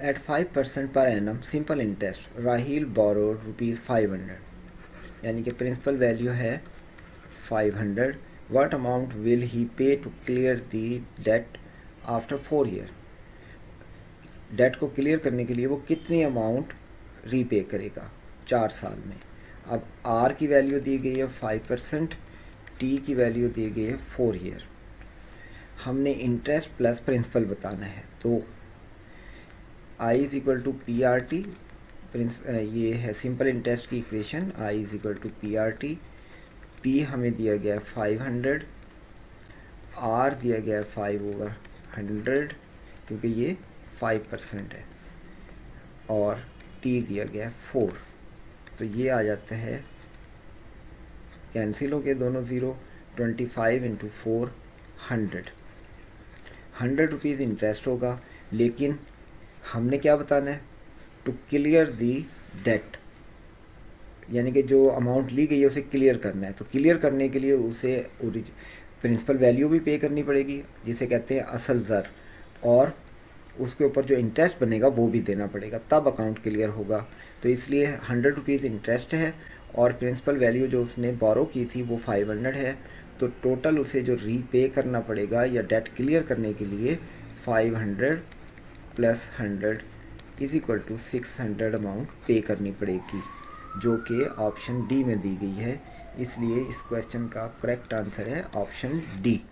Eight 5% पर annum simple interest Raheel borrowed ₹500, यानी कि प्रिंसिपल वैल्यू है 500। What amount will he pay to clear the debt after 4 year. Debt को क्लियर करने के लिए वो कितनी अमाउंट रीपे करेगा 4 साल में। अब आर की वैल्यू दी गई है 5%, टी की वैल्यू दी गई है 4 ईयर। हमने इंटरेस्ट प्लस प्रिंसिपल बताना है, तो I is equal to P R T, ये है सिंपल इंटरेस्ट की equation. I is equal to P R T, P हमें दिया गया है 500, आर दिया गया है 5/100 क्योंकि ये 5% है, और टी दिया गया है 4। तो ये आ जाता है, कैंसिल हो गए दोनों ज़ीरो, 25 × 4 100 इंटरेस्ट होगा। लेकिन हमने क्या बताना है, टू क्लियर दी डेट, यानी कि जो अमाउंट ली गई है उसे क्लियर करना है। तो क्लियर करने के लिए उसे प्रिंसिपल वैल्यू भी पे करनी पड़ेगी, जिसे कहते हैं असल ज़र, और उसके ऊपर जो इंटरेस्ट बनेगा वो भी देना पड़ेगा, तब अकाउंट क्लियर होगा। तो इसलिए 100 रुपीज़ इंटरेस्ट है और प्रिंसिपल वैल्यू जो उसने बोरो की थी वो 500 है। तो टोटल उसे जो रीपे करना पड़ेगा या डेट क्लियर करने के लिए 500 + 100 इज़ इक्वल टू 600 अमाउंट पे करनी पड़ेगी, जो कि ऑप्शन डी में दी गई है। इसलिए इस क्वेश्चन का करेक्ट आंसर है ऑप्शन डी।